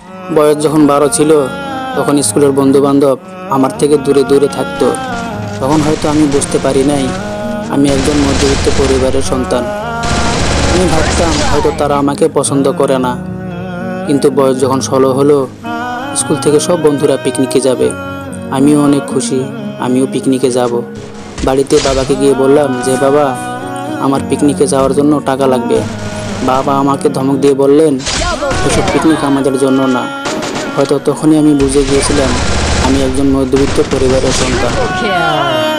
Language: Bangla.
বয়স যখন 12 ছিল তখন স্কুলের বন্ধু বান্ধব আমার থেকে দূরে দূরে থাকতো। তখন হয়তো আমি বুঝতে পারি নাই আমি একজন মধ্যবিত্ত পরিবারের সন্তান। আমি ভাবতাম হয়তো তারা আমাকে পছন্দ করে না। কিন্তু বয়স যখন 16 হলো, স্কুল থেকে সব বন্ধুরা পিকনিকে যাবে। আমিও অনেক খুশি, আমিও পিকনিকে যাব। বাড়িতে বাবাকে গিয়ে বললাম যে বাবা, আমার পিকনিকে যাওয়ার জন্য টাকা লাগবে। বাবা আমাকে ধমক দিয়ে বললেন, এসব পিকনিক আমাদের জন্য না। হয়তো তখনই আমি বুঝে গিয়েছিলাম আমি একজন মধ্যবিত্ত পরিবারের সন্তান।